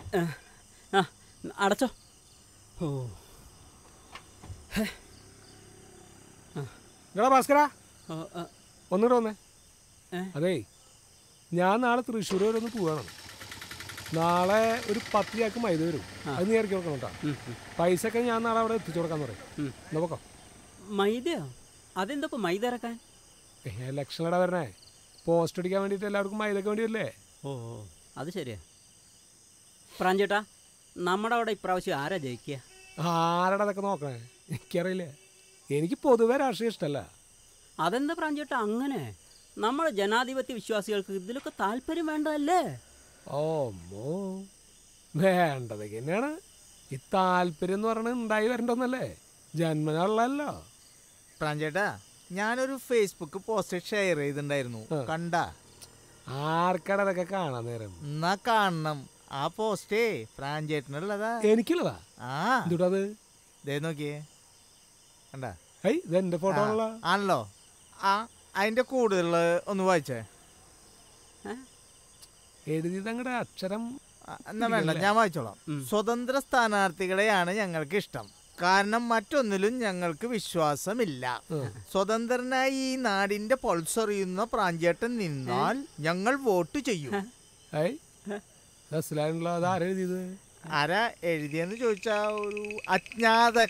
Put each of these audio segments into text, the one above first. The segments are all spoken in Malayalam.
ആ അടച്ചോ. ഓ ഭാസ്കര ഒന്നുകൂടെ വന്നേ. അതേ ഞാൻ നാളെ തൃശ്ശൂർ വരെ ഒന്ന് പോവാണ്. നാളെ ഒരു 10 ചാക്ക് മൈദ വരും. അത് നീ ഇറക്കി കൊടുക്കണം കേട്ടോ. പൈസ ഒക്കെ ഞാൻ നാളെ അവിടെ എത്തിച്ചു കൊടുക്കാന്ന് പറയും. നോക്കാം. മൈദയോ? അതെന്താ മൈദ ഇറക്കാൻ? ഇലക്ഷനടെ വരണേ. പോസ്റ്റ് അടിക്കാൻ വേണ്ടിയിട്ട് എല്ലാവർക്കും മൈദക്ക് വേണ്ടി വരില്ലേ? ഓ അത് ശരിയാ. പ്രാഞ്ചേട്ടാ, നമ്മുടെ അവിടെ ഇപ്രാവശ്യം ആരാ ജയിക്കുക? ആരുടെ അതൊക്കെ നോക്കണേ? എനിക്കറിയില്ലേ. എനിക്ക് പൊതുവെ രാഷ്ട്രീയം ഇഷ്ടമല്ല. അതെന്താ പ്രാഞ്ചേട്ടാ അങ്ങനെ? നമ്മുടെ ജനാധിപത്യ വിശ്വാസികൾക്ക് ഇതിലൊക്കെ താല്പര്യം വേണ്ടതല്ലേ? ഓ വേണ്ടതൊക്കെ തന്നെയാണ്. ഈ താല്പര്യം എന്ന് പറയണത് ഉണ്ടായി വരണ്ടോന്നല്ലേ, ജന്മനുള്ളല്ലോ. പ്രാഞ്ചേട്ടാ, ഞാനൊരു ഫേസ്ബുക്ക് പോസ്റ്റ് ഷെയർ ചെയ്തിട്ടുണ്ടായിരുന്നു, കണ്ടാ? ആർക്കട അതൊക്കെ കാണാൻ നേരം? എന്നാ കാണണം. ആ പോസ്റ്റേ പ്രാഞ്ചേട്ടനുള്ളതാ. എനിക്കുള്ളതാ? അത് ദേ നോക്കിയേ, കണ്ടാ? ഇതെന്റെ ഫോട്ടോ ആണല്ലോ. ആ അതിന്റെ കൂടുതലുള്ള ഒന്ന് വായിച്ചേ. എഴുതിയത് അങ്ങടെ അക്ഷരം എന്നാ വേണ്ട, ഞാൻ വായിച്ചോളാം. സ്വതന്ത്ര സ്ഥാനാർത്ഥികളെയാണ് ഞങ്ങൾക്ക് ഇഷ്ടം, കാരണം മറ്റൊന്നിലും ഞങ്ങൾക്ക് വിശ്വാസമില്ല. സ്വതന്ത്രനായി ഈ നാടിന്റെ പൾസറിയുന്ന പ്രാഞ്ചേട്ടൻ നിന്നാൽ ഞങ്ങൾ വോട്ട് ചെയ്യും. ആരാ എഴുതിയെന്ന് ചോദിച്ചാ ഒരു അജ്ഞാതൻ.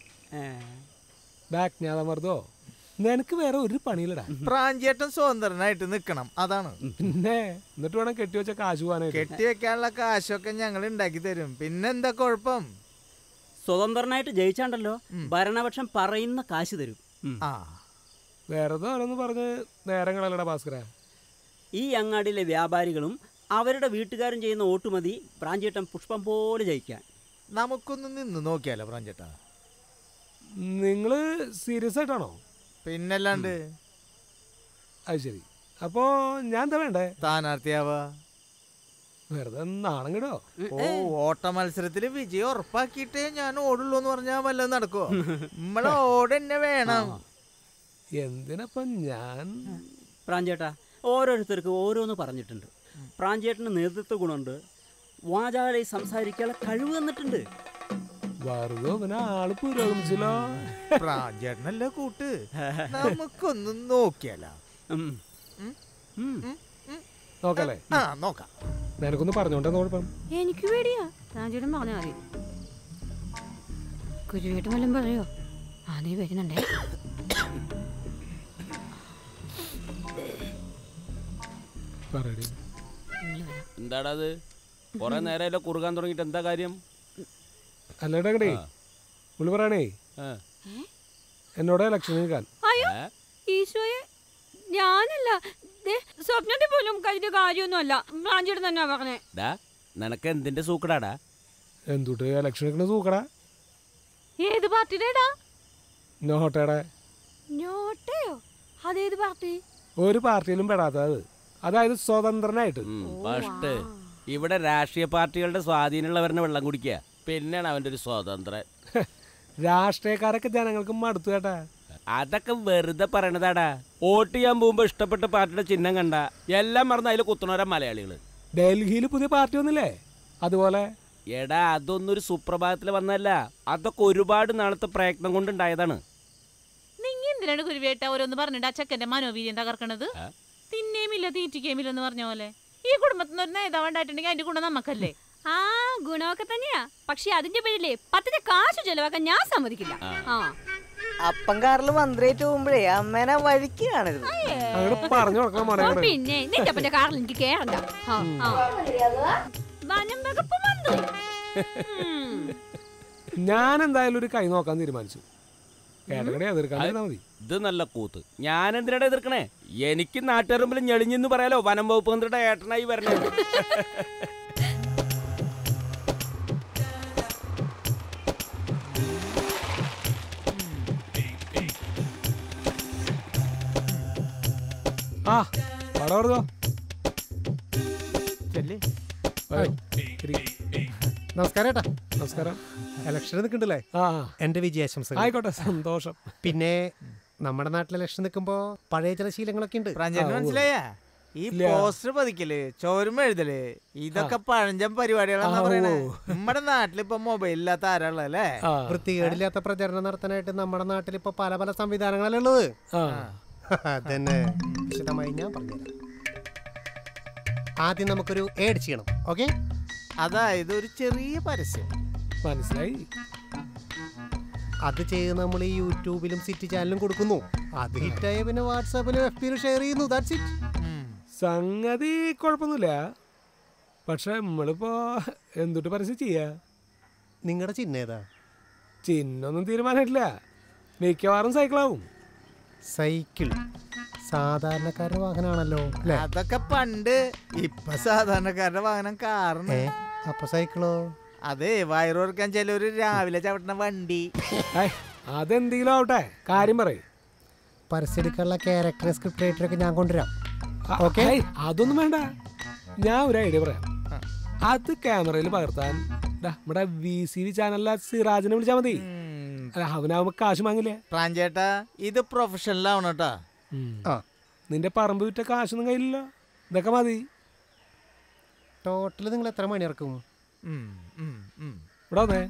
നിനക്ക് വേറെ ഒരു പണിയില്ലടാ. പ്രാഞ്ചേട്ടൻ സ്വതന്ത്രനായിട്ട് നിക്കണം, അതാണ്. പിന്നെ എന്നിട്ട് വേണം കെട്ടിവെച്ച കാശ് പോകാനായിട്ട്. കെട്ടിവെക്കാനുള്ള കാശൊക്കെ ഞങ്ങൾ ഉണ്ടാക്കി തരും. പിന്നെന്താ കുഴപ്പം? സ്വതന്ത്രനായിട്ട് ജയിച്ചാണ്ടല്ലോ ഭരണപക്ഷം പറയുന്ന കാശ് തരും. വെറുതെ ഓരോന്ന് പറഞ്ഞ് നേരങ്ങളല്ലടാ ഭാസ്കര. ഈ അങ്ങാടിയിലെ വ്യാപാരികളും അവരുടെ വീട്ടുകാരും ചെയ്യുന്ന ഓട്ടുമതി പ്രാഞ്ചേട്ടൻ പുഷ്പം പോലെ ജയിക്കാൻ. നമുക്കൊന്ന് നിന്ന് നോക്കിയാലോ പ്രാഞ്ചേട്ടാ? നിങ്ങള് സീരിയസ് ആയിട്ടാണോ? പിന്നല്ലാണ്ട്. അത് ശരി. അപ്പോ ഞാൻ എന്താ വേണ്ടേ? സ്ഥാനാർത്ഥിയാവാ. വെറുതെ നാണം കേടോ? ഓ, ഓട്ട മത്സരത്തില് വിജയം ഉറപ്പാക്കിയിട്ടേ ഞാൻ ഓടുള്ളൂ എന്ന് പറഞ്ഞാൽ വല്ലതും നടക്കുവോ? നമ്മളെ ഓടെന്നെ വേണം. എന്തിനപ്പം ഞാൻ? പ്രാഞ്ചേട്ടാ, ഓരോരുത്തർക്ക് ഓരോന്ന് പറഞ്ഞിട്ടുണ്ട്. പ്രാഞ്ചേട്ടന് നേതൃത്വ ഗുണമുണ്ട്, വാചാലി സംസാരിക്കാനുള്ള കഴിവ് തന്നിട്ടുണ്ട്. ആള് പുരോഗമിച്ചല്ലോ. പ്രാഞ്ചേട്ടനല്ലേ കൂട്ട്, നമുക്കൊന്നും നോക്കിയാലോ? നോക്കല്ലേ? നോക്കാം. നിനക്കൊന്ന് പറഞ്ഞോട്ടെ കുഴപ്പം? എനിക്ക് പേടിയാ. പ്രാഞ്ചേട്ടൻ പറഞ്ഞാൽ മതി. കുരുവേട്ടൻ വല്ലതും പറയോ? നീ വരുന്നുണ്ടേ. എന്താടാ അത്? കൊറേ നേരമല്ലോ കുറുകാൻ തുടങ്ങിട്ട് എന്താ കാര്യം? അല്ലേടേ പുള്ളി പറയണേ എന്നോട് ഇലക്ഷൻ നിൽക്കാൻ. ഈശോയെ, ഞാനല്ല, സ്വപ്നത്തിൽ പോലും കഴിഞ്ഞ കാര്യമൊന്നും അല്ല. പ്രാഞ്ചേട്ടൻ തന്നെ പറഞ്ഞേ. നിനക്ക് എന്തിന്റെ സൂക്കടാടാ? എന്തുട്ട് ഇലക്ഷൻ നിൽക്കണ സൂക്കടാ? ഏത് പാർട്ടിയുടെടാ? നോട്ടയുടെ. നോട്ടയോ? അതേത് പാർട്ടി? ഒരു പാർട്ടിയിലും പെടാത്തത്, അതായത് സ്വതന്ത്രനായിട്ട്. ഇവിടെ രാഷ്ട്രീയ പാർട്ടികളുടെ സ്വാധീനമുള്ളവരെ വെള്ളം കുടിക്കുക, പിന്നെയാണ് അവന്റെ ഒരു സ്വതന്ത്രൻ. രാഷ്ട്രീയക്കാരൊക്കെ ജനങ്ങൾക്ക് മടുത്തു കേട്ടാ. അതൊക്കെ വെറുതെ പറയണതാടാ. വോട്ട് ചെയ്യാൻ പോകുമ്പോ ഇഷ്ടപ്പെട്ട പാർട്ടിയുടെ ചിഹ്നം കണ്ട എല്ലാം മറന്ന് അതിൽ കുത്തുന്നവരാ മലയാളികള്. ഡൽഹിയിൽ പുതിയ പാർട്ടി വന്നില്ലേ, അതുപോലെ. എടാ, അതൊന്നും ഒരു സുപ്രഭാതത്തിൽ വന്നല്ല, അതൊക്കെ ഒരുപാട് നാളത്തെ പ്രയത്നം കൊണ്ടുണ്ടായതാണ്. നിങ്ങൾ എന്തിനാണ് കുരുവേട്ട ഓരോന്ന് പറഞ്ഞിട്ട് ആ ചെക്കന്റെ മനോവീര്യം തകർക്കണത്? തിന്നേമില്ല തീറ്റിക്കേമില്ലെന്ന് പറഞ്ഞ പോലെ ഈ കുടുംബത്തിന് ഒരു നേതാവുണ്ടായിട്ടുണ്ടെങ്കിൽ അതിന്റെ ഗുണം നമുക്കല്ലേ? ഗുണമൊക്കെ തന്നെയാ, പക്ഷെ അതിന്റെ പേരിലെ 10 കാശ് ചെലവാക്കാൻ ഞാൻ സമ്മതിക്കില്ല. അപ്പം കാറിൽ മന്ത്രിയായിട്ട് പോകുമ്പോഴേ അമ്മേനെ വഴിക്ക് കാണരുത്. പിന്നെ നിന്റെ അപ്പന്റെ കാറിൽ എനിക്ക് കേറണ്ട. വനം വകുപ്പ് മന്ത്രി. ഞാൻ എന്തായാലും ഒരു കൈ നോക്കാൻ തീരുമാനിച്ചു. ഇത് നല്ല കൂത്ത്. ഞാൻ എന്തിനാ എതിർക്കണേ? എനിക്ക് നാട്ടുകാരുടെ ഞെളിഞ്ഞെന്ന് പറയാലോ വനം വകുപ്പ് മന്ത്രിയുടെ ഏട്ടനായി വരണേ. നമസ്കാരം ഏട്ടാ. നമസ്കാരം. ഇലക്ഷൻ നിൽക്കണ്ടല്ലേ? എന്റെ വിജയാശംസകൾ. ആയിക്കോട്ടെ, സന്തോഷം. പിന്നെ നമ്മുടെ നാട്ടിൽ ഇലക്ഷൻ നിൽക്കുമ്പോ പഴയ ചില ശീലങ്ങളൊക്കെ ഉണ്ട്. മനസ്സിലായ ഈ പോസ്റ്റർ പതിക്കല് ചോരുമ എഴുതല് ഇതൊക്കെ പഴഞ്ചൻ പരിപാടികളാണ് പറയണേ. നമ്മുടെ നാട്ടിലിപ്പോ മൊബൈൽ ഇല്ലാത്ത ആരാളല്ലേ? വൃത്തികേടില്ലാത്ത പ്രചരണം നടത്താനായിട്ട് നമ്മുടെ നാട്ടിൽ ഇപ്പൊ പല പല സംവിധാനങ്ങളല്ലേ ഉള്ളത്. അതന്നെ വിശദമായി ഞാൻ പറഞ്ഞുതരാം. ആദ്യം നമുക്കൊരു ഏഡ് ചെയ്യണം. ഓക്കെ, അതായത് ഒരു ചെറിയ പരസ്യം. മനസ്സിലായി. അത് ചെയ്ത് നമ്മൾ ഈ യൂട്യൂബിലും സിറ്റി ചാനലും കൊടുക്കുന്നു. അത് ഹിറ്റായ പിന്നെ വാട്സാപ്പിലും FB-ലും ഷെയർ ചെയ്യുന്നു. That's it. സംഗതി കുഴപ്പമൊന്നുമില്ല. പക്ഷെ നമ്മളിപ്പോ എന്തൊട്ട് പരസ്യം ചെയ്യാ? നിങ്ങളുടെ ചിഹ്നം ഏതാ? ചിഹ്നൊന്നും തീരുമാനമായിട്ടില്ല. മിക്കവാറും സൈക്കിളാവും. സൈക്കിൾ സാധാരണക്കാരുടെ വാഹനമാണല്ലോ അല്ലേ? അതൊക്കെ പണ്ട്. ഇപ്പൊ സാധാരണക്കാരുടെ വാഹനം കാറിന്. അപ്പൊ സൈക്കിളോ? അതെ, വയറുറക്കാൻ ചിലര് രാവിലെ ചവിട്ടുന്ന വണ്ടി. അതെന്തെങ്കിലും ആവട്ടെ, കാര്യം പറയും. പരസ്യം എടുക്കാനുള്ള ക്യാരക്ടർ സ്ക്രിപ്റ്റ് റൈറ്ററൊക്കെ ഞാൻ കൊണ്ടുവരാം. ഓക്കെ, അതൊന്നും വേണ്ട. ഞാൻ ഒരു ഐഡിയ പറയാം. അത് ക്യാമറയിൽ പകർത്താൻ നമ്മുടെ VCV ചാനലിലെ സിറാജിനെ വിളിച്ചാൽ മതി. അവനാവുമ്പോ കാശ് വാങ്ങില്ലേ? പ്രാഞ്ചേട്ടാ, ഇത് പ്രൊഫഷണൽ ആവണം കേട്ടാ. നിന്റെ പറമ്പ് വിറ്റ കാശൊന്നും കയ്യിലല്ലോ. ഇതൊക്കെ മതി. ടോട്ടൽ നിങ്ങൾ എത്ര മണി ഇറക്കും? ഇവിടെ വന്നേ.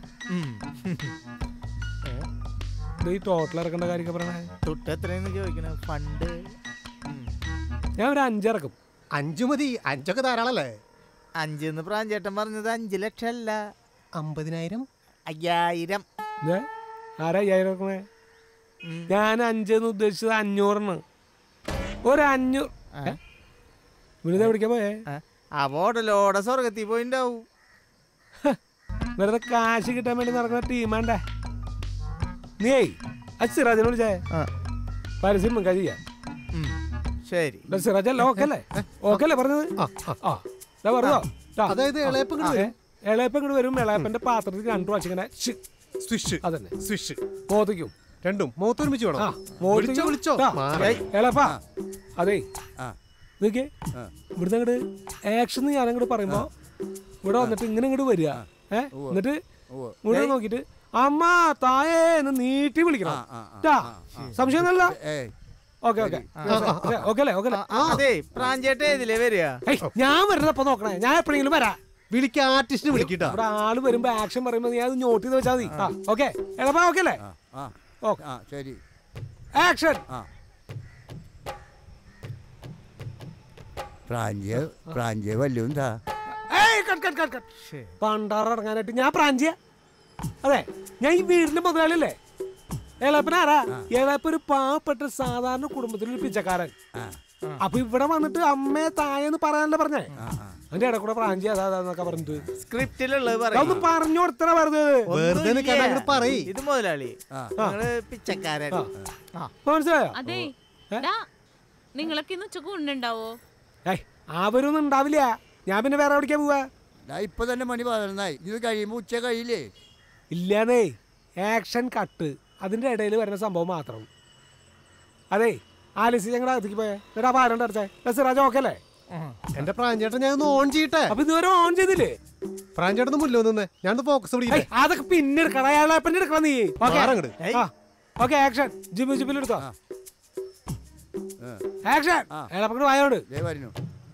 ഈ ടോട്ടൽ ഇറക്കേണ്ട കാര്യമൊക്കെ പറയണേ. തൊട്ട് എത്രയെന്ന് ചോദിക്കണ ഫണ്ട്? ഞാൻ ഒരു 5 ഇറക്കും. 5 മതി. 5 ധാരാളല്ലേ? 5 പ്രാഞ്ചേട്ടൻ പറഞ്ഞത് 5 ലക്ഷം അല്ല, 50,000. 5000. ആരാ 5000 ഇറക്കണേ? ഞാൻ 5 ഉദ്ദേശിച്ചത് 500. ഒരു 500 വിളിതാ പിടിക്കാൻ പോയേ. അവോടലോടെ സ്വർഗത്തിൽ പോയിണ്ടാവും. വെറുതെ കാശ് കിട്ടാൻ വേണ്ടി നടക്കുന്ന ടീമാണ്ടേ. നീ സിറാജിനെ വിളിച്ചേ. പരസ്യം മുൻകാ ചെയ്യാം. ശരി, സിറാജ് അല്ല? ഓക്കല്ലേ? ഓക്കല്ലേ പറഞ്ഞത്? പറഞ്ഞോ. അതായത് ഇളയപ്പം ഇളയപ്പം വരും. ഇളയപ്പന്റെ പാത്രത്തിൽ 2 പ്രാവശ്യം ഇങ്ങനെ സ്വിഷ്. അതന്നെ സ്വിഷ് മോതിക്കും. രണ്ടും മുഖത്ത് ഒരുമിച്ച് വേണം. വിളിച്ചോ. എളപ്പാ, അതെ നോക്കിയേ. ഇവിടുന്ന് അങ്ങോട്ട് ആക്ഷൻ ഞാനങ്ങോട്ട് പറയുമ്പോ ഇവിടെ വന്നിട്ട് ഇങ്ങനെ ഇങ്ങോട്ട് വരിക. എന്നിട്ട് ഇവിടെ നോക്കിട്ട് അമ്മ തായേ എന്ന് നീട്ടി വിളിക്കണം. സംശയം ഒന്നുമല്ല. ഓക്കെ ഓക്കെ ഓക്കെ അല്ലേ? ഓക്കെ. അതെ, പ്രാഞ്ചേട്ട ഏതിലേ വരിക? ഞാൻ വരുന്നപ്പോ നോക്കണേ. ഞാൻ എപ്പോഴെങ്കിലും വരാം. വിളിക്ക ആർട്ടിസ്റ്റിന് വിളിക്കട്ടോ. ഇവിടെ ആള് വരുമ്പോ ആക്ഷൻ പറയുമ്പോ നീ അത് നോട്ട് ചെയ്ത് വെച്ചാൽ മതി. ഓക്കെ എളപ്പാ? ഓക്കെ അല്ലേ? ശരി, ആക്ഷൻ. പ്രാഞ്ചിയ വല്ലുണ്ടാ പണ്ടാറടങ്ങാനായിട്ട് ഞാൻ പ്രാഞ്ചിയ? അതെ, ഞാൻ ഈ വീടിന്റെ മുതലാളിയല്ലേ. എളപ്പനാരാ? എളപ്പ ഒരു പാവപ്പെട്ട സാധാരണ കുടുംബത്തിലൊരു പിച്ചക്കാരൻ. അപ്പൊ ഇവിടെ വന്നിട്ട് അമ്മയെ തായെന്ന് പറയാനല്ലേ പറഞ്ഞേ. അതിന്റെ ഇട കൂടെ പ്രാഞ്ചി അതാന്നൊക്കെ പറഞ്ഞിട്ട് സ്ക്രിപ്റ്റിലുള്ളത് പറഞ്ഞു കൊടുത്തറ വെറുതെ. ഇത് മുതലാളി, പിച്ചക്കാരൻ. മനസ്സിലായോ? അതെ, നിങ്ങളൊക്കെ ഇന്ന് ഉച്ചക്ക് ഉണ്ടുണ്ടാവോ? അവരൊന്നും ഉണ്ടാവില്ല. ഞാൻ പിന്നെ വേറെ എവിടേക്കാ പോവാ? ഇപ്പൊ തന്നെ മണി 11 ഇത് കഴിയുമ്പോ ഉച്ച കഴിയില്ലേ? ഇല്ലാന്നേ, ആക്ഷൻ കട്ട് അതിന്റെ ഇടയിൽ വരുന്ന സംഭവം മാത്രം. അതെ, ആലിസി ഞങ്ങളുടെ അകത്തേക്ക് പോയേ. എന്നിട്ട് ആ പാരണ്ട് അടച്ചേ. സിറാജ് ഓക്കെ അല്ലേ? എന്റെ പ്രാഞ്ചേട്ടൻ ഞാൻ ഓൺ ചെയ്യട്ടെ. അപ്പൊ ഇതുവരെ ഓൺ ചെയ്തില്ലേ? പ്രാഞ്ചേട്ടൻ മുല്ലോ നിന്നേ. ഞാൻ ഫോക്കസ് പിടിക്കട്ടെ. അതൊക്കെ പിന്നെ എടുക്കണം. അയാളെപ്പന്നെ എടുക്കണം നീ. Okay action. ജിബിൽ എടുത്തോ. ആക്ഷൻ. അയാളെ വായോട് വരുന്നു.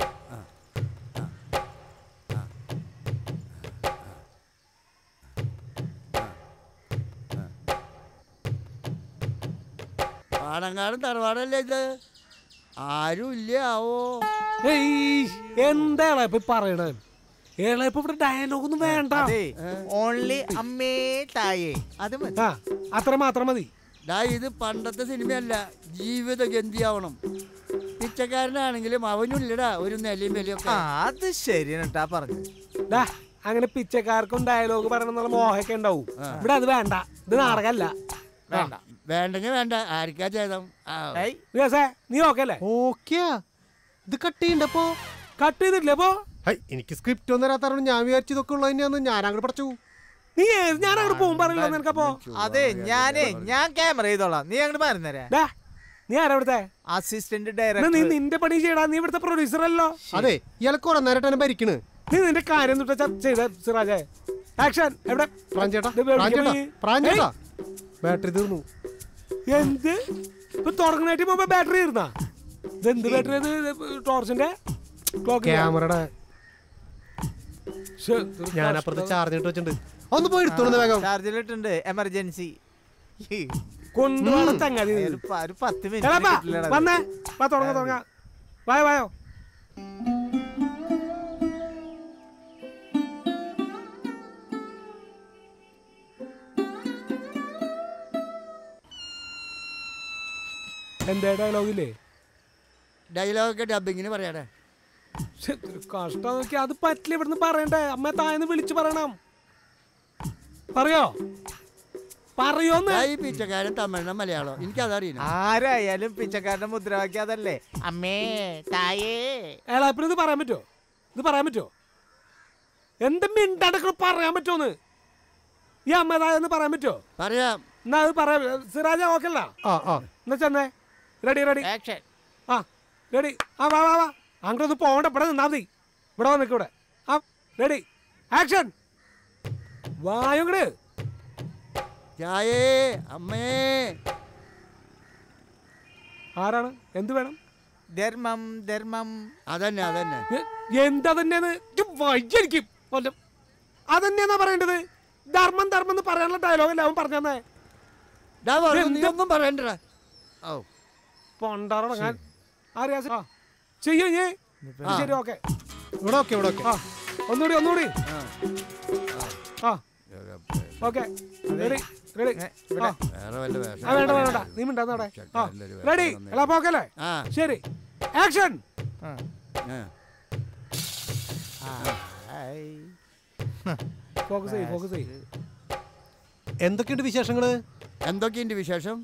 പാടങ്കാടും തറവാടല്ലേ ഇത്? ആരും ഇല്ല ആവോ? എന്താ ഇളയപ്പ പറയണേ? ഇളയപ്പ ഇവിടെ ഡയലോഗ് ഒന്നും വേണ്ട. ഓൺലി അമ്മേ തായേ, അത് അത്ര മാത്രം മതി. ഇത് പണ്ടത്തെ സിനിമയല്ല, ജീവിത ഗന്ധിയാവണം. പിച്ചക്കാരനാണെങ്കിലും അവനുള്ളടാ ഒരു നിലയും വിലയൊക്കെ. അത് ശരിയാ പറഞ്ഞു. അങ്ങനെ പിച്ചക്കാർക്കും ഡയലോഗ് പറയണം എന്നുള്ള മോഹമൊക്കെ ഉണ്ടാവും. ഇവിടെ അത് വേണ്ട. ഇത് നാടകമല്ല. വേണ്ടെങ്കിൽ വേണ്ട. ആർക്കാ ചെയ്തം? നീ ഓക്കെ അല്ലേ? ഓക്കെയാ. ഇത് കട്ട് ചെയ്യണ്ടപ്പോ? കട്ട് ചെയ്തിട്ടില്ലേ? അപ്പോ എനിക്ക് സ്ക്രിപ്റ്റ് ഒന്നും തരാത്തതുകൊണ്ട് ഞാൻ വിചാരിച്ചു ഇതൊക്കെ ഉള്ളതിനെയാന്ന് ഞാൻ അങ്ങോട്ട് പഠിച്ചു. നീ ഞാൻ അങ്ങോട്ട് പോകും പറയല്ലോ നിനക്കപ്പോ. അതെ, ഞാൻ ക്യാമറ ചെയ്തോളാം. നീ അങ്ങോട്ട് പറഞ്ഞേരാ. നീ ആരാ ഇവിടുത്തെ അസിസ്റ്റന്റ് ഡയറക്ടർ? നീ നിന്റെ പണി ചെയ്യടാ. നീ ഇവിടുത്തെ പ്രൊഡ്യൂസർ അല്ലോ. അതെ, ഇയാളെ കുറെ നേരമായിട്ടാണ് ഭരിക്കണ്. നീ നിന്റെ കാര്യം ചെയ്ത സിറാജേ. ആക്ഷൻ. എവിടെ ബാറ്ററി തീർന്നു. എന്ത്? തുടങ്ങാനായിട്ട് മുമ്പ് ബാറ്ററി തീർന്നാ? ഇതെന്ത് ബാറ്ററി ടോർച്ചിന്റെ ക്യാമറയുടെ ഞാൻ അപ്പുറത്ത് ചാർജ് ഇട്ട് വെച്ചിട്ടുണ്ട്. ഒന്ന് പോയി എടുത്തോളൂ വേഗം. ചാർജിലിട്ടുണ്ട് എമർജൻസി. കൊണ്ടുപോകണം ചങ്ങാതി. ഒരു 10 വന്നേ തുടങ്ങാം. വായോ എന്താ ഡയലോഗില്ലേ? ഡയലോഗൊക്കെ ഡബിങ്ങിന് പറയാടേ. കഷ്ടം നോക്കി അത് പറ്റില്ല. ഇവിടുന്ന് പറയണ്ടേ? അമ്മ താഴെന്ന് വിളിച്ചു പറയണം. പറയോന്ന് ഈ പിച്ചക്കാരൻ തമിഴിനും മലയാളം എനിക്കതറിയണം. ആരായാലും പിച്ചക്കാരന്റെ മുദ്രാവാക്യം അതല്ലേ, അമ്മേ തായേ. ഏളാപ്പിന് ഇത് പറയാൻ പറ്റുമോ? എന്ത് മിണ്ടടക്കം പറയാൻ പറ്റുമോന്ന്? ഈ അമ്മ താഴെന്ന് പറയാൻ പറ്റുമോ? പറയാം. എന്നാ അത് പറയാം. സിറാജ ഓക്കെ അല്ല? എന്നാ ചെന്നേ. റെഡി ആ റെഡി. വാ അങ്ങോട്ടൊന്ന് പോകണ്ട. ഇവിടെ നിന്നാ മതി. ഇവിടെ വന്നിക്ക് ഇവിടെ. Ready action. വായോങ്ങട്. ചായേ അമ്മേ. ആരാണ്? എന്ത് വേണം? ധർമ്മം. അതന്നെ എന്തതന്നെയാണ് വൈകിരിക്കും കൊല്ലം. അതന്നെയാ പറയേണ്ടത്. ധർമ്മം എന്ന് പറയാനുള്ള ഡയലോഗ് അല്ല അവൻ പറഞ്ഞേ. ഒന്നും പറയണ്ട. പൊണ്ടാറടങ്ങാൻ അറിയാ ചെയ്യോ ഞേ. ശരി ഓക്കെ. ഇവിടെ ഓക്കെ. ഒന്നുകൂടി ഓക്കെ. റെഡി വേണ്ട നീ മിണ്ടാന്നവിടെ. റെഡി എല്ലാം പോക്കല്ലേ? ശരി ആക്ഷൻ. ഫോക്കസ് ചെയ്യ്. എന്തൊക്കെയുണ്ട് വിശേഷങ്ങള്? എന്തൊക്കെയുണ്ട് വിശേഷം?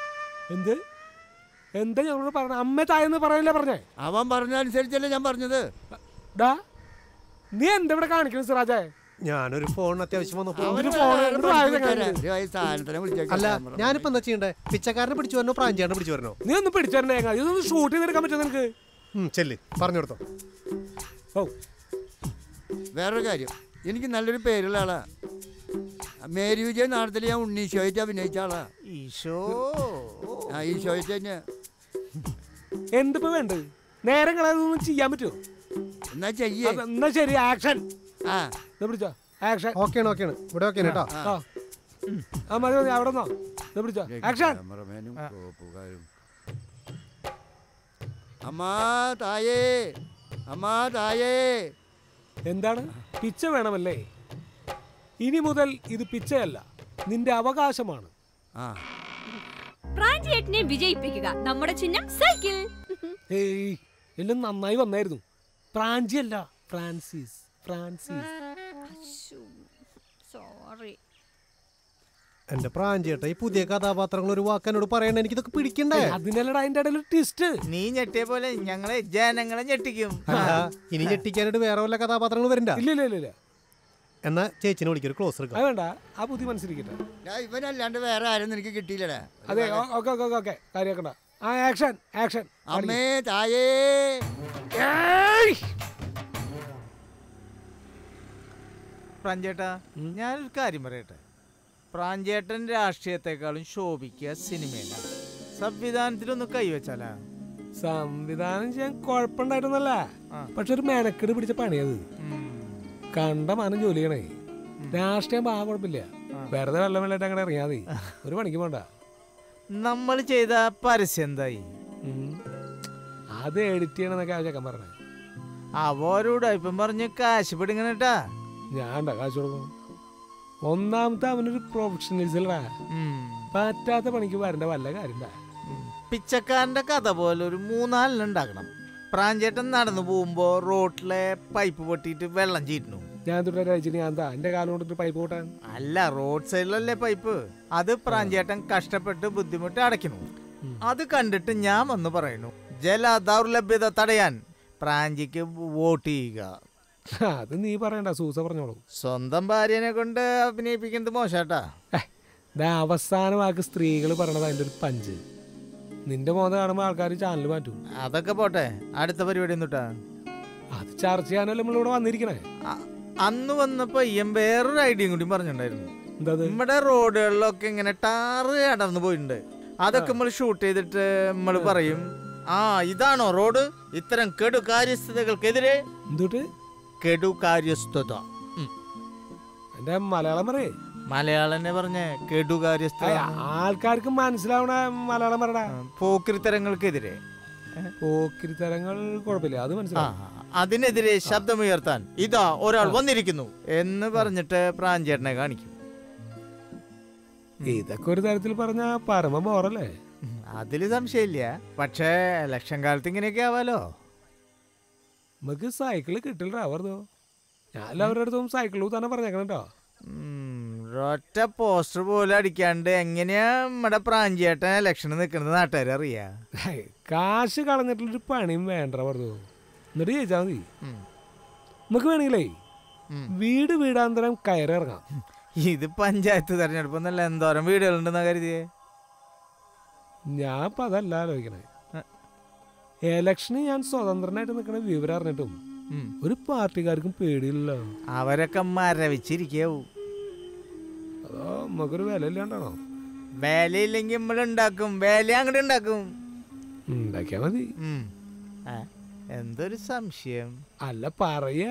എന്താ ഞങ്ങളോട് പറഞ്ഞ? അമ്മ തായെന്ന് പറയല്ലേ പറഞ്ഞേ? അവൻ പറഞ്ഞതനുസരിച്ചല്ലേ ഞാൻ പറഞ്ഞത്. നീ എന്താ ഇവിടെ കാണിക്കുന്നത് സിറാജേ? ഞാനൊരു ഫോൺ അത്യാവശ്യം വന്നപ്പോ. അല്ല ഞാനിപ്പോ എന്താ ചെയ്യണ്ടേ? പിച്ചക്കാരനെ പിടിച്ചു വരണോ പ്രാഞ്ചിയാനെ പിടിച്ചു വരണോ? നീ ഒന്ന് പിടിച്ചു തരണേ. ഇതൊന്ന് ഷൂട്ട് ചെയ്തെടുക്കാൻ പറ്റുമോ നിനക്ക്? ചെല്ല് പറഞ്ഞു കൊടുത്തോ. വേറൊരു കാര്യം, എനിക്ക് നല്ലൊരു പേരുള്ള ആളാ. മേരി വിജയൻ നാടത്തിൽ ഞാൻ ഉണ്ണീശോയിട്ട് അഭിനയിച്ച ആളാ. ഈശോയിട്ട് തന്നെ. എന്തിപ്പോ വേണ്ടത്? നേരം കളയാതൊന്നും ചെയ്യാൻ പറ്റുമോ? എന്നാ ചെയ്യേ. എന്നാ ശരി ആക്ഷൻ. പിടിച്ചോ ആക്ഷൻ. ഓക്കെയാണ് ഇവിടെ ഓക്കെയാണ് കേട്ടോ. മതി അവിടെ പിടിച്ചോ ആക്ഷൻ. അമ്മാ തായേ. എന്താണ്? പിച്ച വേണമല്ലേ? ഇനി മുതൽ ഇത് പിച്ചയല്ല, നിന്റെ അവകാശമാണ്. പ്രാഞ്ചിയേട്ടനെ വിജയിപ്പിക്കുക. നമ്മുടെ ചിഹ്നം സൈക്കിൾ. ഏയ് എല്ലാം നന്നായി വന്നായിരുന്നു. പ്രാഞ്ചിയല്ല ഫ്രാൻസിസ്. സോറി. എന്റെ പ്രാഞ്ചിയേട്ട, ഈ പുതിയ കഥാപാത്രങ്ങൾ ഒരു വാക്കനോട് പറയണ എനിക്കിതൊക്കെ പിടിക്കണ്ടേ? അതിനല്ലടാ അതിന്റെ ഇടയിൽ ട്വിസ്റ്റ്. നീ ഞെട്ടിയ പോലെ ഞങ്ങളെ ജനങ്ങളെ ഞെട്ടിക്കും. ഇനി ഞെട്ടിക്കാനായിട്ട് വേറെ വല്ല കഥാപാത്രങ്ങൾ വരണ്ട? ഇല്ല. എന്നാ ചേച്ചിനെ വിളിക്കൊരു ക്ലോസ് എടുക്കാം. വേണ്ട, ആ ബുദ്ധി മനസ്സിലിക്കട്ടെ. ഇവനല്ലാണ്ട് വേറെ ആരും എനിക്ക് കിട്ടിയില്ലടാ. അതെ ഓക്കെ കാര്യാക്കണ്ട. ആക്ഷൻ. അമ്മേ തായേ. പ്രാഞ്ചേട്ടാ, ഞാനൊരു കാര്യം പറയട്ടെ. പ്രാഞ്ചേട്ടൻ രാഷ്ട്രീയത്തെക്കാളും ശോഭിക്കുക സിനിമയിലാണ്. സംവിധാനത്തിലൊന്ന് കൈവച്ചാലാ? സംവിധാനം ചെയ്യാൻ കുഴപ്പമുണ്ടായിരുന്നല്ല, പക്ഷെ ഒരു മെനക്കെട് പിടിച്ച പണിയത്. കണ്ട മാനം ജോലി ചെയ്യണേ. രാഷ്ട്രീയം കുഴപ്പമില്ല, വെറുതെ വെള്ളം വെള്ളമായിട്ട് അങ്ങനെ ഇറങ്ങിയാ മതി. ഒരു പണിക്ക് പോണ്ട. നമ്മൾ ചെയ്ത പരസ്യം എന്തായി? അത് എഡിറ്റ് ചെയ്യണമെന്നൊക്കെ ആ ചെക്കൻ പറഞ്ഞേ. അവരോട് ഇപ്പം പറഞ്ഞ് കാശ് പിടിങ്ങണട്ടാ. ഞാൻ കാശ് കൊടുക്കണം. ഒന്നാമത്തെ അവനൊരു പ്രൊഫഷണലിസലാ. പറ്റാത്ത പണിക്ക് വരേണ്ട വല്ല കാര്യം. പിച്ചക്കാരന്റെ കഥ പോലെ ഒരു 3-4 ഉണ്ടാക്കണം. പ്രാഞ്ചേട്ടൻ നടന്നു പോകുമ്പോ റോഡിലെ പൈപ്പ് പൊട്ടിയിട്ട് വെള്ളം ചീറ്റുന്നു. ഞാൻ എന്റെ കാലം കൊണ്ടിട്ട് പൈപ്പ് പൊട്ടാൻ അല്ല, റോഡ് സൈഡിലല്ലേ പൈപ്പ്. അത് പ്രാഞ്ചേട്ടൻ കഷ്ടപ്പെട്ട് ബുദ്ധിമുട്ട് അടയ്ക്കുന്നു. അത് കണ്ടിട്ട് ഞാൻ വന്ന് പറയുന്നു, ജല ദൗർലഭ്യത തടയാൻ പ്രാഞ്ചിക്ക് വോട്ട് ചെയ്യുക. അത് നീ പറയണ്ട, സൂസ പറഞ്ഞോളൂ. സ്വന്തം ഭാര്യനെ കൊണ്ട് അഭിനയിപ്പിക്കുന്നത് മോശാട്ടാ. അവസാന വാക്ക് സ്ത്രീകൾ പറയണത് അതിന്റെ ഒരു പഞ്ച്. നിന്റെ മോത കാണുമ്പോ ആൾക്കാർ ചാനൽ മാറ്റും. അതൊക്കെ പോട്ടെ, അടുത്ത പരിപാടി എന്നിട്ടാ? അത് ചർച്ച ചെയ്യാനല്ലേ നമ്മളിവിടെ വന്നിരിക്കണേ. അന്ന് വന്നപ്പോ വേറൊരു ഐഡിയയും കൂടി പറഞ്ഞിട്ടുണ്ടായിരുന്നു. നമ്മുടെ റോഡുകളിലൊക്കെ ഇങ്ങനെ ടാറ് അടർന്നു പോയിട്ടുണ്ട്. അതൊക്കെ നമ്മൾ ഷൂട്ട് ചെയ്തിട്ട് നമ്മൾ പറയും ആ ഇതാണോ റോഡ്? ഇത്തരം കെടുകാര്യസ്ഥതകൾക്കെതിരെ കെടുകാര്യസ്ഥത. എന്റെ മലയാളം പറയേ. മലയാളം തന്നെ പറഞ്ഞ കെടുകാര്യസ്ഥത. ആൾക്കാർക്ക് മനസ്സിലാവണ മലയാളം പറയടാ. പോക്കിരിത്തരങ്ങൾക്കെതിരെ. പോക്കിരിത്തരങ്ങൾ കുഴപ്പമില്ല, അത് മനസ്സിലാവും. അതിനെതിരെ ശബ്ദമുയർത്താൻ ഇതാ ഒരാൾ വന്നിരിക്കുന്നു എന്ന് പറഞ്ഞിട്ട് പ്രാഞ്ചേട്ടനെ കാണിക്കും. ഇതൊക്കെ ഒരു തരത്തിൽ പറഞ്ഞ പരമ ബോറല്ലേ? അതില് സംശയമില്ല. പക്ഷേ ഇലക്ഷൻ കാലത്ത് ഇങ്ങനെയൊക്കെ ആവാലോ. നമുക്ക് സൈക്കിള് കിട്ടില്ല വെറുതോ. ഞാൻ എല്ലാവരുടെ അടുത്തും സൈക്കിൾ തന്നെ പറഞ്ഞേക്കണോ. ഒറ്റ പോസ്റ്റർ പോലും അടിക്കാണ്ട് എങ്ങനെയാ നമ്മുടെ പ്രാഞ്ചേട്ടൻ ഇലക്ഷന് നിൽക്കുന്നത് നാട്ടുകാർ അറിയാ? കാശ് കളഞ്ഞിട്ടുള്ളൊരു പണിയും വേണ്ട വെറുതോ. എന്നിട്ട് ചോദിച്ചാൽ മതി. നമുക്ക് വേണമെങ്കിലേ വീട് വീടാന്തരം കയറിറങ്ങാം. ഇത് പഞ്ചായത്ത് തെരഞ്ഞെടുപ്പ് എന്നല്ല, എന്തോരം വീടുകളുണ്ടെന്നാ കരുതിയേ? ഞാൻ ഇപ്പൊ അതല്ല ആലോചിക്കണേ. എലക്ഷന് ഞാൻ സ്വതന്ത്രനായിട്ട് നിൽക്കണ വിവരം അറിഞ്ഞിട്ടും ഒരു പാർട്ടിക്കാർക്കും പേടിയില്ലല്ലോ. അവരൊക്കെ മരവിച്ചിരിക്കാവൂ. അതോ നമുക്കൊരു വില ഇല്ലാണ്ടാണോ? വിലയില്ലെങ്കിൽ നമ്മൾ ഉണ്ടാക്കും. വില അങ്ങോട്ട് ഉണ്ടാക്കും. ഉണ്ടാക്കിയാ മതി. എന്തൊരു സംശയം. അല്ല പറയാ.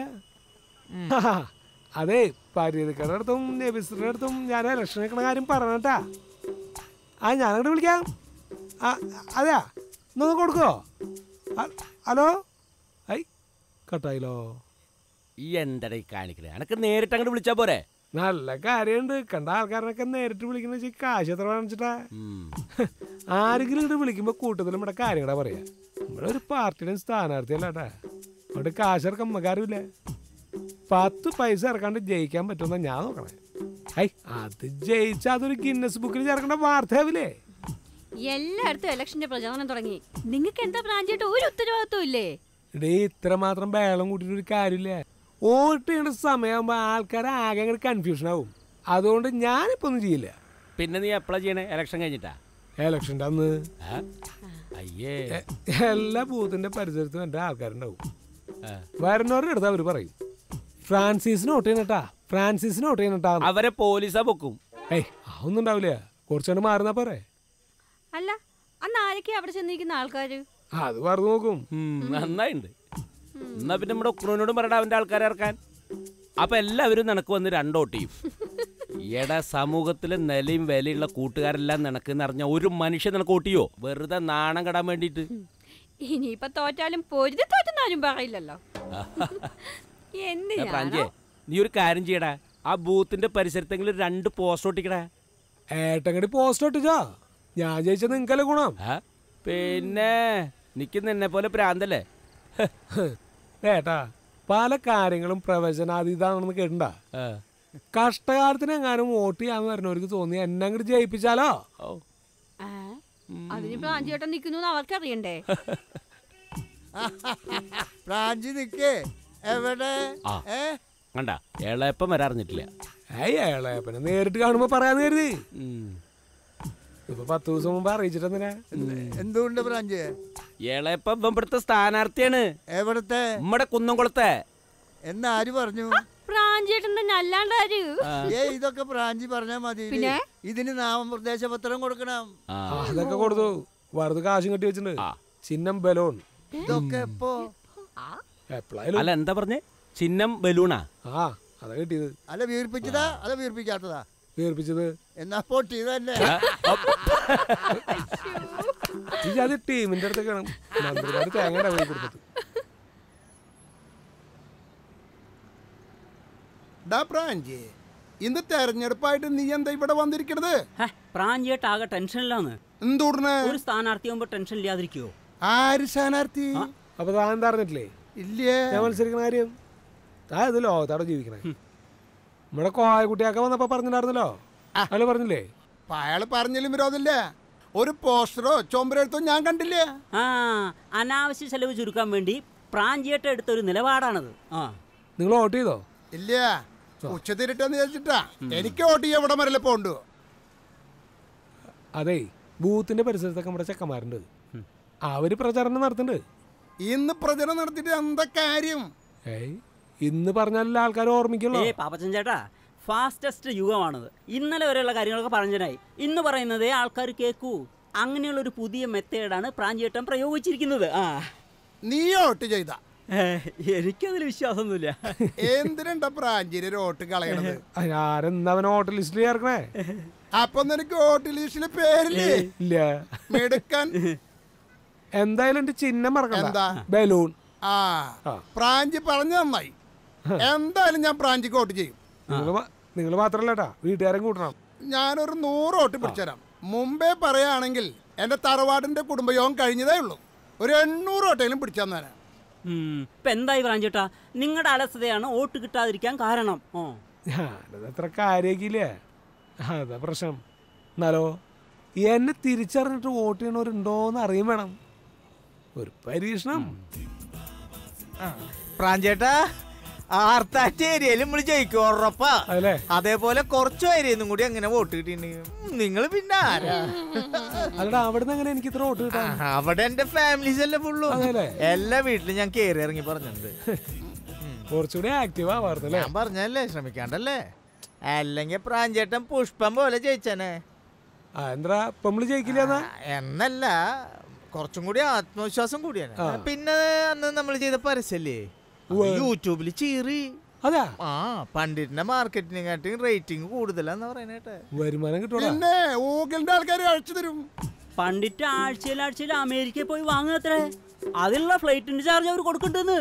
അതെ, പരീതിക്കയുടെ അടുത്തും നബിസിന്റെ അടുത്തും ഞാൻ ഇലക്ഷൻ നിൽക്കണ കാര്യം പറഞ്ഞട്ടാ. ഞാനങ്ങോട്ട് വിളിക്കാം. അതെയാ, ഇന്നൊന്ന് കൊടുക്കോ? ഹലോ. ഐ കട്ടായില്ലോ. ഈ എന്താ കാണിക്കണേ? എനക്ക് നേരിട്ട് അങ്ങോട്ട് വിളിച്ചാ പോരെ? നല്ല കാര്യമുണ്ട്. കണ്ട ആൾക്കാരനൊക്കെ നേരിട്ട് വിളിക്കുന്ന വെച്ചാൽ കാശ് എത്ര കാണിച്ചിട്ടാ. ആരെങ്കിലും ഇങ്ങോട്ട് വിളിക്കുമ്പോ കൂട്ടത്തിൽ നമ്മുടെ കാര്യങ്ങളാ പറയാ. നമ്മുടെ ഒരു പാർട്ടിയുടെ സ്ഥാനാർത്ഥിയല്ലാട്ടാ. അവിടെ കാശ് ഇറക്കാൻ നമ്മക്കാരുമില്ല. 10 പൈസ ഇറക്കാണ്ട് ജയിക്കാൻ പറ്റുമെന്നാ ഞാൻ നോക്കണേ. അത് ജയിച്ചാ അതൊരു ഗിന്നസ് ബുക്കിൽ ചേർക്കേണ്ട വാർത്തയാവില്ലേ? എല്ലായിടത്തും ഇലക്ഷന്റെ പ്രചാരണം തുടങ്ങി. നിങ്ങൾക്ക് എന്താ പ്രാഞ്ചേട്ട് ഒരു ഉത്തരവാദിത്വം ഇല്ലേ? ഇത്ര മാത്രം ബേളം കൂട്ടിട്ട് ഒരു കാര്യമില്ല. വോട്ട് ചെയ്യേണ്ട സമയമാകുമ്പോ ആൾക്കാർ ആകെ അങ്ങോട്ട് കൺഫ്യൂഷൻ ആവും. അതുകൊണ്ട് ഞാനിപ്പോ ഒന്നും ചെയ്യില്ല. പിന്നെ നീ എപ്പോഴാ ചെയ്യണേ? ഇലക്ഷൻ കഴിഞ്ഞിട്ടാ? ഇലക്ഷൻ്റെ അന്ന് അയ്യേ എല്ലാ ബൂത്തിന്റെ പരിസരത്തും എന്റെ ആൾക്കാരുണ്ടാവും. വരുന്നവരുടെ അടുത്ത് അവര് പറയും ഫ്രാൻസിസിന് വോട്ട് ചെയ്യണട്ടാ, ഫ്രാൻസിസിന് വോട്ട് ചെയ്യണട്ടാ. അവരെ പോലീസാ പൊക്കും. അതൊന്നും ഉണ്ടാവില്ല. കുറച്ചുകൊണ്ട് മാറുന്നാ പോരെ. അല്ല, അന്ന് ആരൊക്കെയാ അവിടെ ചെന്നിരിക്കുന്ന ആൾക്കാര്? അത് പറഞ്ഞു നോക്കും. നന്നായിണ്ട്. എന്നാ പിന്നെ നമ്മുടെ ഉക്രനോടും പറയടാ അവന്റെ ആൾക്കാരെ ഇറക്കാൻ. അപ്പൊ എല്ലാവരും നിനക്ക് വന്ന് 2 വോട്ട് ചെയ്യും. എടാ, സമൂഹത്തിലെ നിലയും വിലയുള്ള കൂട്ടുകാരെല്ലാം നിനക്ക് അറിഞ്ഞ ഒരു മനുഷ്യൻ നിനക്ക് വോട്ട് ചെയ്യോ? വെറുതെ നാണം കെടാൻ വേണ്ടിട്ട്. ഇനിയിപ്പൊ തോറ്റാലും പൊരുതി തോറ്റെന്നാരും പറയില്ലല്ലോ. നീ ഒരു കാര്യം ചെയ്യടാ, ആ ബൂത്തിന്റെ പരിസരത്തെങ്കിലും 2 പോസ്റ്റ് ഒട്ടിക്കടാ. ഏട്ടങ്ങടി പോസ്റ്റ് ഒട്ടിച്ചോ? ഞാൻ ജയിച്ചത് നിങ്ങക്കല്ലേ ഗുണം. പിന്നെ നിക്ക് നിന്നെ പോലെ പ്രാന്തല്ലേ? ഏട്ടാ, പല കാര്യങ്ങളും പ്രവചനാതീതാണെന്ന് കേട്ടിട്ടുണ്ടാ. കഷ്ടകാലത്തിന് എങ്ങാനും വോട്ട് ചെയ്യാന്ന് പറഞ്ഞവർക്ക് തോന്നി എന്നെ അങ്ങോട്ട് ജയിപ്പിച്ചാലോ? അതിന് പ്രാഞ്ചേട്ടൻ നിൽക്കുന്നു അവർക്കറിയണ്ടേ? പ്രാഞ്ചി നിക്കേ എവിടെ? കണ്ട ഏളയപ്പം വരാറിഞ്ഞിട്ടില്ല. ഏളയപ്പനെ നേരിട്ട് കാണുമ്പോ പറയാന്ന് കരുതി. ഇപ്പൊ 10 ദിവസം മുമ്പ് അറിയിച്ചിട്ടെന്തിനാ? എന്തുകൊണ്ട് പ്രാഞ്ച്? ഏളയപ്പം ഇവിടുത്തെ സ്ഥാനാർത്ഥിയാണ്. എവിടത്തെ? നമ്മുടെ കുന്നംകുളത്തെ. എന്ന് ആര് പറഞ്ഞു? പ്രാഞ്ചേട്ടൻ തന്നെ അല്ലാണ്ടാര്? ഇതൊക്കെ പ്രാഞ്ചി പറഞ്ഞാ മതി. ഇതിന് നാമനിർദ്ദേശ പത്രം കൊടുക്കണം. അതൊക്കെ കൊടുത്തു. വെറുതെ കാശും കെട്ടി വെച്ചിട്ടുണ്ട്. ചിഹ്നം ബലൂൺ. ഇതൊക്കെ എപ്പോ? അല്ല, എന്താ പറഞ്ഞേ? ചിഹ്നം ബലൂണാ? അതാ കിട്ടിയത്. അല്ല, വീർപ്പിച്ചതാ അല്ല വീർപ്പിക്കാത്തതാ? വീർപ്പിച്ചത്. എന്നാ പൊട്ടിയതല്ലേ? അത് ടീമിന്റെ അടുത്തേക്കാണ് മന്ത്രിമാര് തേങ്ങയുടെ വഴി കൊടുത്തത്. ഇന്ന് തെരഞ്ഞെടുപ്പായിട്ട് നീ എന്താ ഇവിടെ വന്നിരിക്കണത്? പ്രാഞ്ചിയായിട്ട് ആകെ ടെൻഷനിലാന്ന്. ഒരു സ്ഥാനാർത്ഥി ആകുമ്പോ ടെൻഷൻ ഇല്ലാതിരിക്കുവോ? ആര് സ്ഥാനാർത്ഥി? അപ്പൊ താൻ എന്താ അറിഞ്ഞിട്ടില്ലേ? ഇല്ലേ, ഞാൻ മത്സരിക്കുന്ന കാര്യം. താൻ ഇത് ലോകത്തോടെ ജീവിക്കണേ. നമ്മുടെ കോയക്കുട്ടിയാക്ക വന്നപ്പോ പറഞ്ഞിട്ടുണ്ടായിരുന്നല്ലോ. അയാള് പറഞ്ഞില്ലേ? അയാള് പറഞ്ഞാലും വിരോധമില്ല. ഒരു പോസ്റ്ററോ ചുമരെഴുത്തോ ഞാൻ കണ്ടില്ല. അനാവശ്യ ചെലവ് ചുരുക്കാൻ വേണ്ടി പ്രാഞ്ചിയായിട്ട് എടുത്തൊരു നിലപാടാണത്. നിങ്ങൾ വോട്ട് ചെയ്തോ? ഇല്ല, ഉച്ചതിരിട്ടെന്ന് ചോദിച്ചിട്ടാ. എനിക്ക് വോട്ട് ചെയ്യാൻ ഇവിടെ വരല്ലേ പോണ്ടു. അതെ, ബൂത്തിന്റെ പരിസരത്തൊക്കെ നമ്മുടെ ചെക്കന്മാരുണ്ട്. അവര് പ്രചാരണം നടത്തുന്നുണ്ട്. ഇന്ന് പ്രചരണം നടത്തിയിട്ട് എന്താ കാര്യം? ഇന്ന് പറഞ്ഞാലല്ലേ ആൾക്കാർ ഓർമ്മിക്കുള്ളൂ. പാപ്പച്ചൻ ചേട്ടാ, ഫാസ്റ്റസ്റ്റ് യുഗമാണത്. ഇന്നലെ വരെയുള്ള കാര്യങ്ങളൊക്കെ പറഞ്ഞായി. ഇന്ന് പറയുന്നതേ ആൾക്കാർ കേൾക്കൂ. അങ്ങനെയുള്ളൊരു പുതിയ മെത്തേഡാണ് പ്രാഞ്ചേട്ടൻ പ്രയോഗിച്ചിരിക്കുന്നത്. ആ നീ വോട്ട് ചെയ്ത എനിക്കതിൽ വിശ്വാസമൊന്നുമില്ല. എന്തിനാ പ്രാഞ്ചിന് വോട്ട് കളയണത്? ആരെന്തവൻ വോട്ട് ലിസ്റ്റിൽ ചേർക്കണേ? അപ്പൊ നിനക്ക് വോട്ട് ലിസ്റ്റില് പേരില്ലേ? ഇല്ല. മെടുക്കാൻ. എന്തായാലും എന്റെ ചിഹ്നം മറക്കണ്ട. എന്താ? ബലൂൺ. പ്രാഞ്ചി പറഞ്ഞു നന്നായി. എന്തായാലും ഞാൻ പ്രാഞ്ചിക്ക് വോട്ട് ചെയ്യും. നിങ്ങൾ മാത്രല്ലട്ടാ, വീട്ടുകാരൻ കൂട്ടണം. ഞാനൊരു 100 വോട്ട് പിടിച്ചുതരാം. മുമ്പേ പറയുകയാണെങ്കിൽ എന്റെ തറവാടിന്റെ കുടുംബയോഗം കഴിഞ്ഞതേ ഉള്ളൂ. ഒരു 800 വോട്ടെങ്കിലും പിടിച്ചാൽ ഇപ്പൊ എന്തായി പ്രാഞ്ചേട്ടാ? നിങ്ങളുടെ അലസതയാണ് വോട്ട് കിട്ടാതിരിക്കാൻ കാരണം. ഞാനതത്ര കാര്യാക്കില്ലേ, അതാ പ്രശ്നം. എന്നാലോ എന്നെ തിരിച്ചറിഞ്ഞിട്ട് വോട്ട് ചെയ്യണവരുണ്ടോന്ന് അറിയാൻ വേണം. ഒരു പരീക്ഷണം. പ്രാഞ്ചേട്ടാ, ആർത്താറ്റ് ഏരിയയിൽ നമ്മൾ ജയിക്കും ഉറപ്പാ. അതേപോലെ കുറച്ചു ഏരിയന്നും കൂടി അങ്ങനെ വോട്ട് കിട്ടിയിട്ടുണ്ടെങ്കിൽ നിങ്ങൾ പിന്നെ ആരാ? അല്ലടാ, അവിടുന്ന് എങ്ങനെ എനിക്ക് ഇത്ര വോട്ട് കിട്ടാ? അവിടെ എന്റെ ഫാമിലീസ് എല്ലാം ഫുള്ളു. എല്ലാ വീട്ടിലും ഞാൻ കേറി ഇറങ്ങി പറഞ്ഞിട്ടുണ്ട്. കുറച്ചുകൂടി ആക്റ്റീവ് ആവാർന്നല്ലേ? ഞാൻ പറഞ്ഞല്ലേ, ശ്രമിക്കാണ്ടല്ലേ. അല്ലെങ്കിൽ പ്രാഞ്ചേട്ടൻ പുഷ്പം പോലെ ജയിച്ചനെ. എന്താ ഇപ്പൊ നമ്മള് ജയിക്കില്ല എന്നല്ല, കുറച്ചും കൂടി ആത്മവിശ്വാസം കൂടിയാണ്. പിന്നെ അന്ന് നമ്മൾ ചെയ്ത പരസ്യല്ലേ യൂട്യൂബിൽ ചീറി. അതാ പണ്ടിന്റെ മാർക്കറ്റിനെക്കാട്ടും റേറ്റിംഗ് കൂടുതലാന്ന് പറയുന്നേട്ടെ. വരുമാനം കിട്ടും. ആൾക്കാർ അഴിച്ചു തരും. പണ്ടിട്ട് ആഴ്ചയിൽ അമേരിക്കയിൽ പോയി വാങ്ങുന്നത്രേ. അതിലുള്ള ഫ്ലൈറ്റിന്റെ ചാർജ് അവർ കൊടുക്കണ്ടെന്ന്.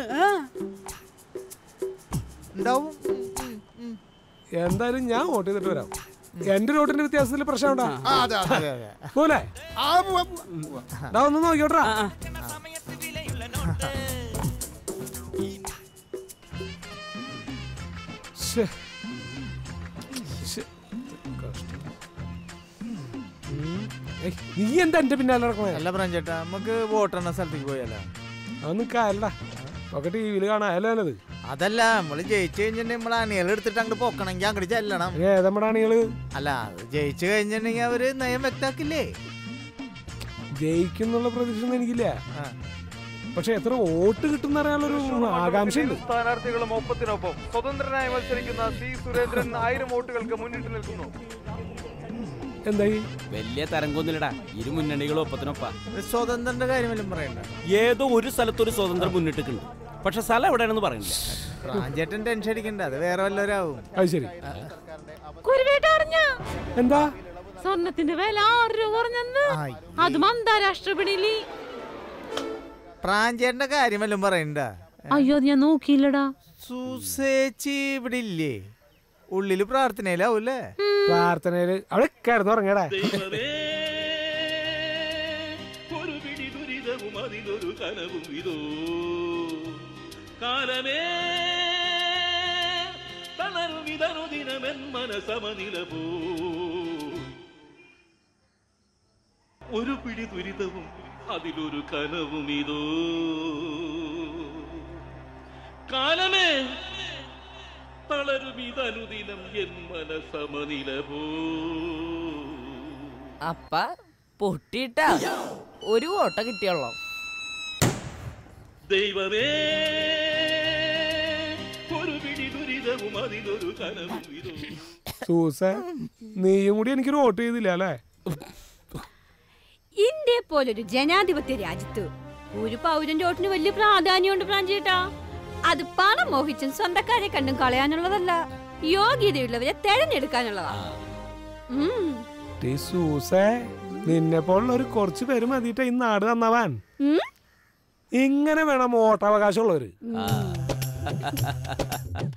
എന്തായാലും ഞാൻ വോട്ട് ചെയ്തിട്ട് വരാം. എന്റെ വോട്ടിന്റെ വ്യത്യാസത്തിൽ പ്രശ്നം ഉണ്ടാ പോലെ ഒന്ന് നോക്കിയോട്ടാ. നീ എന്താ എന്റെ പിന്നാലെ നടക്കണേ? അല്ല പ്രാഞ്ചേട്ടാ, നമുക്ക് വോട്ടെണ്ണ സ്ഥലത്തേക്ക് പോയല്ല. അതൊന്നും കാലടാ, ഒക്കെ ടി വിയിൽ കാണാനത്. അതല്ല, നമ്മള് ജയിച്ചു കഴിഞ്ഞിട്ടുണ്ടെങ്കിൽ നമ്മളെ അണികൾ എടുത്തിട്ട് അങ്ങോട്ട് പോക്കണമെങ്കിൽ അങ്ങോട്ട് ചെല്ലണം. നമ്മുടെ അണികള് അല്ല, ജയിച്ചു കഴിഞ്ഞിട്ടുണ്ടെങ്കിൽ അവര് നയം വ്യക്താക്കില്ലേ? ജയിക്കുന്നുള്ള പ്രതീക്ഷ എനിക്കില്ല. പക്ഷെ എത്ര വോട്ട് കിട്ടുന്ന അറിയാനുള്ളൊരു ആകാംക്ഷ ഉണ്ട്. സ്ഥാനാർത്ഥികളും ഒപ്പത്തിനൊപ്പം സ്വതന്ത്രനായി മത്സരിക്കുന്ന സി സുരേന്ദ്രൻ 1000 വോട്ടുകൾക്ക് മുന്നിട്ട് നിൽക്കുന്നു. എന്തായി? വലിയ തരംഗൊന്നുമില്ലടാ, ഇരു മുന്നണികളും ഒപ്പത്തിനൊപ്പ. സ്വതന്ത്രന്റെ കാര്യമെല്ലാം പറയണ്ട. ഏതോ ഒരു സ്ഥലത്തൊരു സ്വതന്ത്രം മുന്നിട്ടിട്ടുണ്ട്. പക്ഷെ സ്ഥലം എവിടെയാണെന്ന് പറയുന്നില്ല. പ്രാഞ്ചേട്ടൻ ടെൻഷൻ അടിക്കണ്ട, അത് വേറെ വല്ലവരാവും. അത് ശരി. എന്താ സ്വർണത്തിന്റെ വില 6 രൂപ കുറഞ്ഞെന്ന്? അതും അന്താരാഷ്ട്ര വിപണിയില്. പ്രാഞ്ചേട്ടന്റെ കാര്യമെല്ലാം പറയണ്ട. അയ്യോ, ഞാൻ നോക്കിയില്ലടാ. സുസേച്ചി ഇവിടെ ഇല്ലേ? ഉള്ളില് പ്രാർത്ഥനയിലാവൂല്ലേ? പ്രാർത്ഥനയില് അവിടെ കിടന്നു ഉറങ്ങടാ. ഒരു പിടി ദുരിതവും അതിലൊരു കനവും ഇതോ കാലമേ തളരുമിതനുദിനമെൻ മനസമനിലപോ. ഒരു പിടി ദുരിതവും അതിലൊരു കനവും ഇതോ കാലമേ തളരുമിതനുദിനം എൻ മനസമനിലപോ. അപ്പ പൊട്ടിട്ടാ ഒരു ഓട്ട കിട്ടിയുള്ളൂ. ദൈവമേ ഒരു പിടി ദുരിതവും അതിലൊരു കനവും ഇതോ. സൂസ, നീയും കൂടി എനിക്കൊരു വോട്ട് ചെയ്തില്ല അല്ലേ? ഇന്ത്യ പോലൊരു ജനാധിപത്യ രാജ്യത്ത് ഒരു പൗരന്റെ വോട്ടിന് വലിയ പ്രാധാന്യമുണ്ട് പ്രാഞ്ചേട്ടാ. അത് പണം മോഹിച്ചും സ്വന്തക്കാരെ കണ്ടും കളയാനുള്ളതല്ല, യോഗ്യതയുള്ളവരെ തെരഞ്ഞെടുക്കാനുള്ളതാ. നിന്നെ പോലുള്ള ഒരു കുറച്ച് പേര് മതിയിട്ട് ഈ നാട് നന്നാവാൻ. ഇങ്ങനെ വേണം വോട്ടവകാശം ഉള്ളവര്.